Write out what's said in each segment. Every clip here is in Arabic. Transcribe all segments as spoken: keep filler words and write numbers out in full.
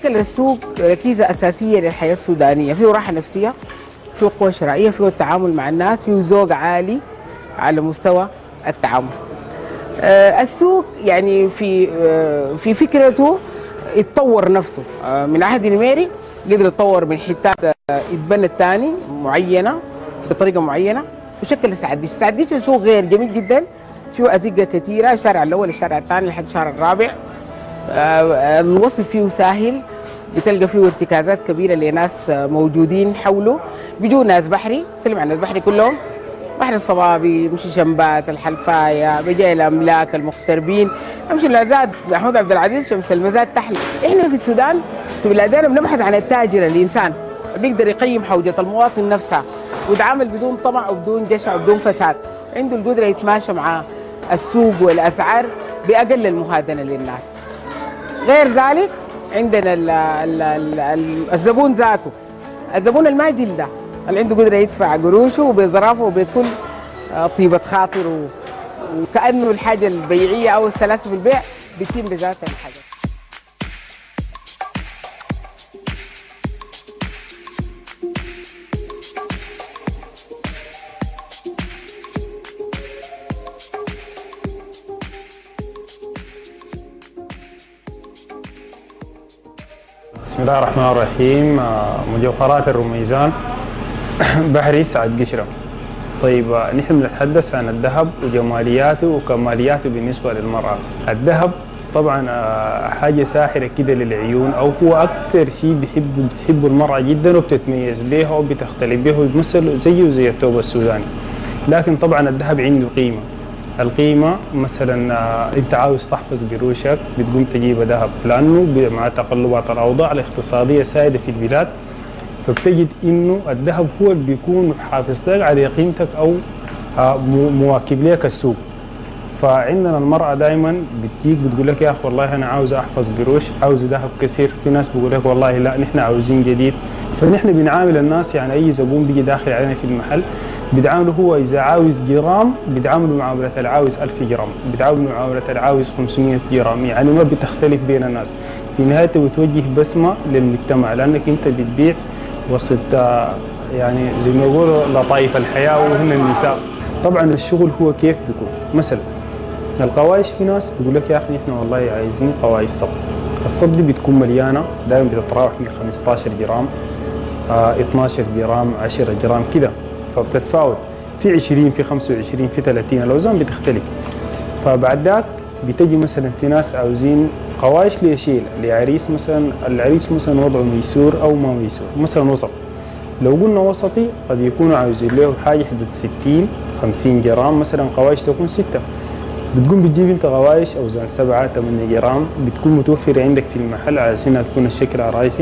بيشكل السوق ركيزة أساسية للحياة السودانية، فيه راحة نفسية، فيه قوة شرائية، فيه التعامل مع الناس، فيه ذوق عالي على مستوى التعامل. آه السوق يعني في آه في فكرته يتطور نفسه. آه من عهد الميري قدر يتطور من حتات آه اتبنت تاني معينة بطريقة معينة وشكل السعديش. السعديش سوق غير جميل جدا، فيه أزقة كثيرة، الشارع الأول الشارع الثاني لحد الشارع الرابع. آه الوصل فيه سهل، بتلقى فيه ارتكازات كبيرة لناس آه موجودين حوله، بيجوا ناس بحري، سلم على الناس بحري كلهم، بحر الصبابي، مشي شمبات، الحلفايه، بجاي الاملاك، المغتربين، امشي الازاد محمود عبد العزيز، شمس المزاد تحلي. احنا في السودان في بلادنا بنبحث عن التاجر الانسان بيقدر يقيم حوجه المواطن نفسها ويتعامل بدون طمع وبدون جشع وبدون فساد، عنده القدره يتماشى مع السوق والاسعار باقل المهادنه للناس. غير ذلك عندنا ال ال ال الزبون ذاته، الزبون الماجل ده اللي عنده قدرة يدفع قروشه وبظرافه وبكل طيبة خاطر، وكأنه الحاجة البيعية أو السلاسة في البيع بتتم بذاتها الحاجة. بسم الله الرحمن الرحيم. مجوهرات الرميزان بحري سعد قشرة. طيب نحن بنتحدث عن الذهب وجمالياته وكمالياته بالنسبة للمرأة. الذهب طبعا حاجة ساحرة كده للعيون، أو هو أكثر شيء بيحب بتحبه المرأة جدا وبتتميز به وبتختلف به وبيمثل زيه زي الثوب السوداني. لكن طبعا الذهب عنده قيمة. القيمة مثلا انت عاوز تحفظ قروشك بتقوم تجيب ذهب، لانه مع تقلبات الاوضاع الاقتصادية السائدة في البلاد فبتجد انه الذهب هو اللي بيكون حافظ لك على قيمتك او مواكب لك السوق. فعندنا المرأة دائما بتجيك بتقول لك يا اخي والله انا عاوز احفظ قروش، عاوز ذهب كثير، في ناس بيقول لك والله لا نحن عاوزين جديد. فنحن بنعامل الناس، يعني اي زبون بيجي داخل علينا في المحل بيتعاملوا هو إذا عاوز جرام بيتعاملوا معاملة العاوز ألف جرام، بيتعاملوا معاملة العاوز خمسمية جرام، يعني ما بتختلف بين الناس. في نهايته بتوجه بسمة للمجتمع، لأنك أنت بتبيع وسط يعني زي ما يقولوا لطائف الحياة وهن النساء. طبعا الشغل هو كيف بيكون؟ مثلا القوايش في ناس بيقول لك يا أخي نحن والله عايزين قوايش صب. الصب دي بتكون مليانة دائما بتتراوح من خمسة عشر جرام، آه اثني عشر جرام، عشرة جرام كده، فبتتفاوت في عشرين، في خمسة وعشرين، في ثلاثين، الاوزان بتختلف. فبعد ذاك بتجي مثلا في ناس عاوزين قوايش ليشيل لعريس، مثلا العريس مثلا وضعه ميسور او ما ميسور، مثلا وسط. لو قلنا وسطي قد يكونوا عاوزين له حاجه حدود ستين خمسين جرام، مثلا قوايش تكون ستة، بتقوم بتجيب انت قوايش اوزان سبعة ثمانية جرام بتكون متوفره عندك في المحل على اساس انها تكون الشكل الرئيسي.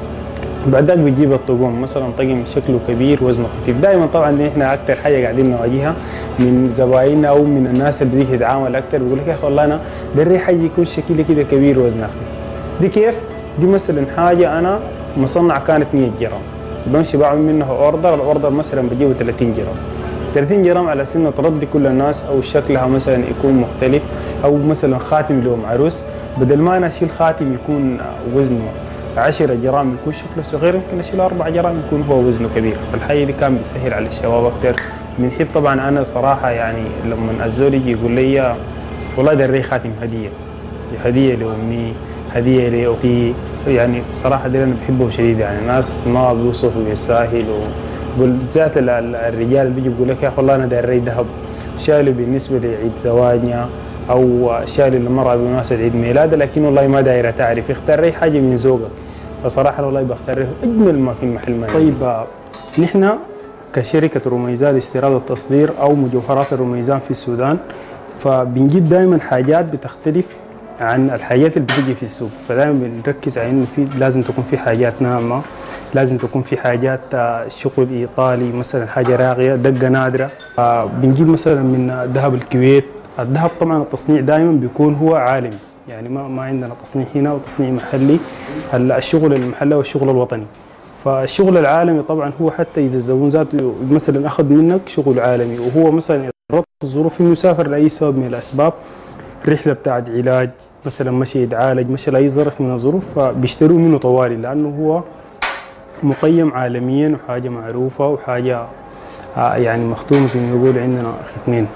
بعد ذاك بتجيب الطقم، مثلا طقم شكله كبير وزنه خفيف. دائما طبعا احنا اكثر حاجه قاعدين نواجهها من زبايننا او من الناس اللي بتيجي تتعامل اكثر، بيقول لك يا اخي والله انا دري حاجه يكون شكلي كده كبير وزنه خفيف. دي كيف؟ دي مثلا حاجه انا مصنع كانت مية جرام، بمشي بعمل منها اوردر، الاوردر مثلا بجيبه ثلاثين جرام. ثلاثين جرام على سنه ترضي كل الناس، او شكلها مثلا يكون مختلف، او مثلا خاتم لهم عروس، بدل ما انا اشيل خاتم يكون وزنه عشرة جرام يكون شكله صغير، يمكن اشيل أربعة جرام يكون هو وزنه كبير. فالحقيقه دي كان بيسهل على الشباب اكثر من حيث. طبعا انا صراحه يعني لما الزول يجي يقول لي والله دري خاتم هديه، هديه لامي، هديه لاختي، يعني صراحه دي انا بحبهم شديد. يعني ناس ما بيوصفوا بالساهل، وبالذات الرجال بيجي بيقول لك يا اخي والله انا دري ذهب شايله بالنسبه لعيد زواجنا، او شايله للمراه بمناسبه عيد ميلادها، لكن والله ما دايره تعرف، اختار لي حاجه من ذوقك. فصراحه والله بختار اجمل ما في المحل مالي. طيب نحن كشركه رميزان الاستيراد والتصدير او مجوهرات الرميزان في السودان، فبنجيب دائما حاجات بتختلف عن الحاجات اللي بتجي في السوق. فدائما بنركز على انه في لازم تكون في حاجات ناعمه، لازم تكون في حاجات شغل ايطالي، مثلا حاجه راقيه دقه نادره. بنجيب مثلا من ذهب الكويت. الذهب طبعا التصنيع دائما بيكون هو عالمي، يعني ما ما عندنا تصنيع هنا وتصنيع محلي، الشغل المحلي والشغل الوطني. فالشغل العالمي طبعا هو حتى اذا الزبون ذاته مثلا اخذ منك شغل عالمي وهو مثلا ربط الظروف انه يسافر لاي سبب من الاسباب، رحله بتاعت علاج، مثلا مشي يتعالج، مشي لاي ظرف من الظروف، فبيشتروا منه طوالي لانه هو مقيم عالميا وحاجه معروفه وحاجه يعني مختوم زي ما يقول عندنا ختمين.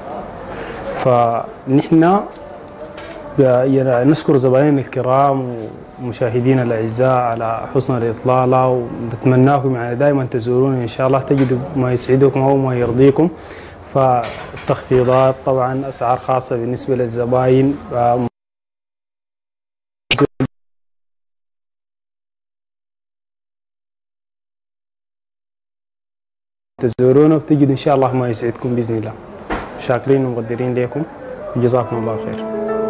فنحن نشكر زبائننا الكرام ومشاهدينا الاعزاء على حسن الاطلاله، ونتمناكم يعني دائما تزورونا ان شاء الله تجدوا ما يسعدكم او ما يرضيكم. فالتخفيضات طبعا اسعار خاصه بالنسبه للزباين، تزورونا وتجدوا ان شاء الله ما يسعدكم باذن الله. شاكرين ومقدرين لكم، جزاكم الله خير.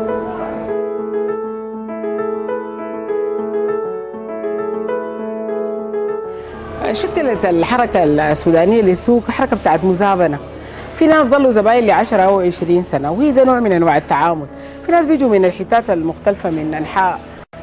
شكلت الحركة السودانية للسوق حركة بتاعت مزابنة. في ناس ظلوا زباين لعشرة أو عشرين سنة، وهي ده نوع من أنواع التعامل. في ناس بيجوا من الحتات المختلفة من أنحاء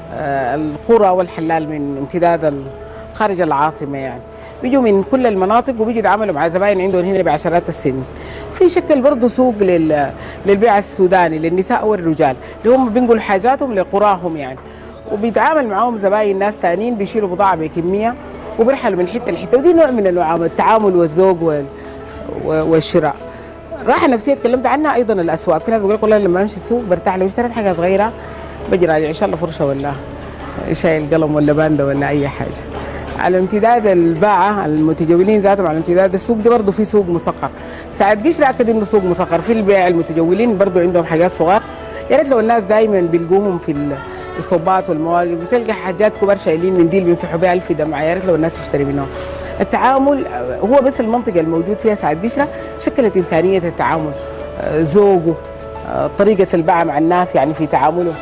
القرى والحلال، من امتداد خارج العاصمة، يعني بيجوا من كل المناطق وبيجوا يتعاملوا مع زباين عندهم هنا بعشرات السنين. في شكل برضه سوق لل... للبيع السوداني للنساء والرجال اللي هم بينقلوا حاجاتهم لقراهم يعني، وبيتعامل معاهم زباين ناس تانيين بيشيلوا بضاعة بكمية وبيرحلوا من حته لحته، ودي نوع من انواع التعامل والذوق وال... والشراء. راحه نفسيه تكلمت عنها ايضا الاسواق. في ناس بيقول لك والله لما امشي السوق برتاح، لو اشتريت حاجه صغيره بجي راجع ان شاء الله فرشه ولا شايل قلم ولا باندا ولا اي حاجه. على امتداد الباعه المتجولين ذاتهم، على امتداد السوق ده برضه في سوق مسقر. ساعات قشره اكد انه سوق مسقر في البيع، المتجولين برضه عندهم حاجات صغار. يا ريت لو الناس دائما بيلقوهم في الاسطوبات والمواقف، بتلقى حاجات كبار شايلين منديل بيمسحوا بها الف دمعه، يا ريت لو الناس تشتري منهم. التعامل هو بس المنطقه الموجود فيها ساعد قشره شكلت انسانيه التعامل، ذوقه، طريقه الباعه مع الناس يعني في تعامله.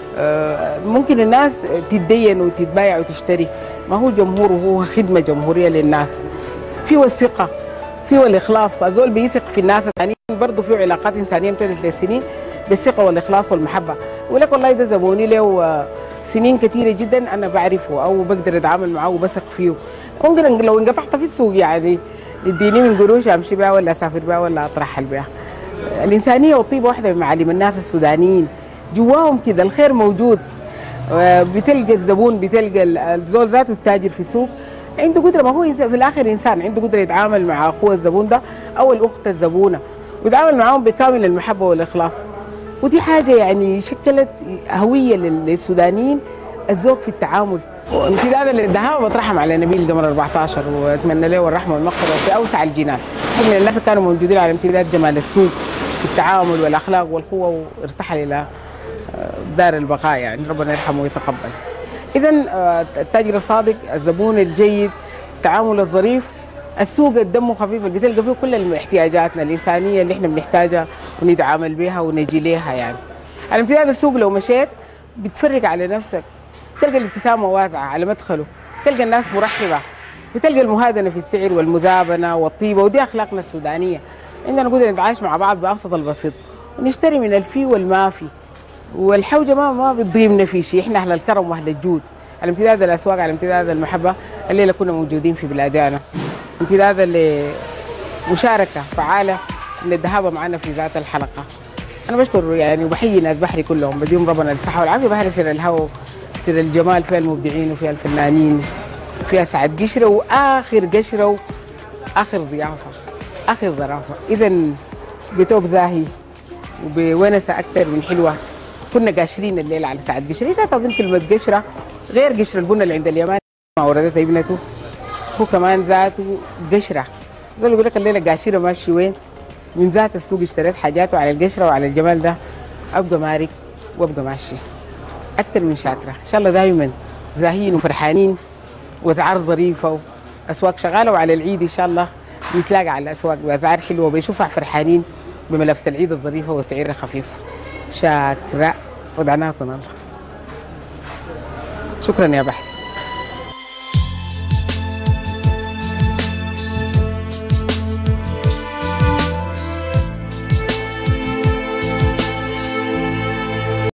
ممكن الناس تتدين وتتبايع وتشتري، ما هو جمهور وهو خدمه جمهوريه للناس. فيه الثقه، فيه الاخلاص، الزول بيثق في الناس الثانيين، برضه فيه علاقات انسانيه امتدت للسنين بالثقه والاخلاص والمحبه. يقول لك والله ده زبوني له سنين كثيره جدا انا بعرفه او بقدر اتعامل معه وبثق فيه. ممكن لو انقطعت في السوق يعني يديني من قروش امشي بها ولا اسافر بها ولا اترحل بها. الانسانيه والطيبه واحده من معالم الناس السودانيين، جواهم كده الخير موجود. بتلقى الزبون، بتلقى الزول ذاته التاجر في السوق عنده قدره، ما هو في الاخر انسان عنده قدره يتعامل مع اخوه الزبون ده او الاخت الزبونه، ويتعامل معاهم بكامل المحبه والاخلاص. ودي حاجه يعني شكلت هويه للسودانيين، الذوق في التعامل. امتداد الذهاب بترحم على نبيل قمر أربعة عشر واتمنى له الرحمه والمغفره في اوسع الجنان. واحد من الناس كانوا موجودين على امتداد جمال السوق في التعامل والاخلاق والقوه، وارتحل الى دار البقاء يعني، ربنا يرحمه ويتقبل. اذا التاجر الصادق، الزبون الجيد، التعامل الظريف، السوق الدم خفيف اللي بتلقى فيه كل احتياجاتنا الانسانيه اللي احنا بنحتاجها ونتعامل بها ونجي لها يعني. على امتداد السوق لو مشيت بتفرق على نفسك، تلقى الابتسامه واسعه على مدخله، تلقى الناس مرحبه، بتلقى المهادنه في السعر والمزابنه والطيبه، ودي اخلاقنا السودانيه. عندنا قدره نتعايش مع بعض بابسط البسيط، ونشتري من الفي والما في، والحوجه ما ما بتضيمنا في شيء، احنا اهل الكرم واهل الجود. على امتداد الاسواق، على امتداد المحبه، الليله كنا موجودين في بلادنا، امتداد لمشاركه فعاله من الذهاب معنا في ذات الحلقه. انا بشكر يعني وبحيي ناس بحري كلهم، بديهم ربنا الصحه والعافيه. بحري سر الهو، سر الجمال، فيها المبدعين وفيها الفنانين، فيها سعد قشره واخر قشره واخر ضيافه، اخر ظرافه. اذا بتوب زاهي وبونسه اكثر من حلوه. كنا قاشرين الليله على سعد قشره. اذا تظن كلمه قشره غير قشره البن اللي عند اليمن ما وردتها ابنته، هو كمان ذاته قشره. زي يقول لك الليله قاشره ماشي وين؟ من ذات السوق اشتريت حاجاته على القشره وعلى الجمال ده، ابقى مارك وابقى ماشي. اكثر من شاكره، ان شاء الله دائما زاهيين وفرحانين واسعار ظريفه واسواق شغاله، وعلى العيد ان شاء الله نتلاقى على الاسواق باسعار حلوه وبيشوفها فرحانين بملابس العيد الظريفه وسعرها خفيف. شاكره، ودعناكم الله. شكرا يا بحر.